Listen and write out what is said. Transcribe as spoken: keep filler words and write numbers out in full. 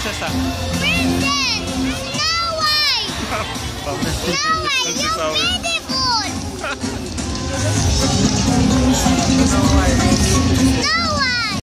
princess ah. Princess! No way! No way, you're beautiful! No way!